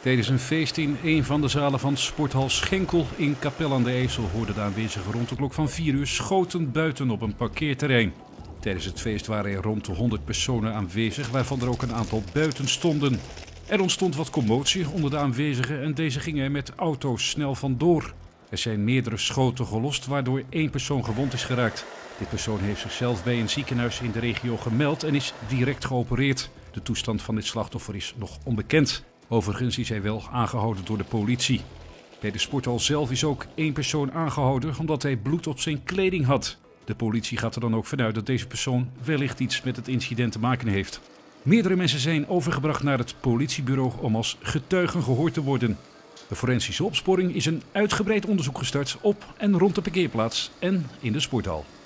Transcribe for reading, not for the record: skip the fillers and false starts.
Tijdens een feest in een van de zalen van Sporthal Schenkel in Capelle aan de IJssel hoorden de aanwezigen rond de klok van 4 uur schoten buiten op een parkeerterrein. Tijdens het feest waren er rond de 100 personen aanwezig, waarvan er ook een aantal buiten stonden. Er ontstond wat commotie onder de aanwezigen en deze gingen er met auto's snel vandoor. Er zijn meerdere schoten gelost, waardoor 1 persoon gewond is geraakt. Dit persoon heeft zichzelf bij een ziekenhuis in de regio gemeld en is direct geopereerd. De toestand van dit slachtoffer is nog onbekend. Overigens is hij wel aangehouden door de politie. Bij de sporthal zelf is ook 1 persoon aangehouden omdat hij bloed op zijn kleding had. De politie gaat er dan ook vanuit dat deze persoon wellicht iets met het incident te maken heeft. Meerdere mensen zijn overgebracht naar het politiebureau om als getuigen gehoord te worden. De forensische opsporing is een uitgebreid onderzoek gestart op en rond de parkeerplaats en in de sporthal.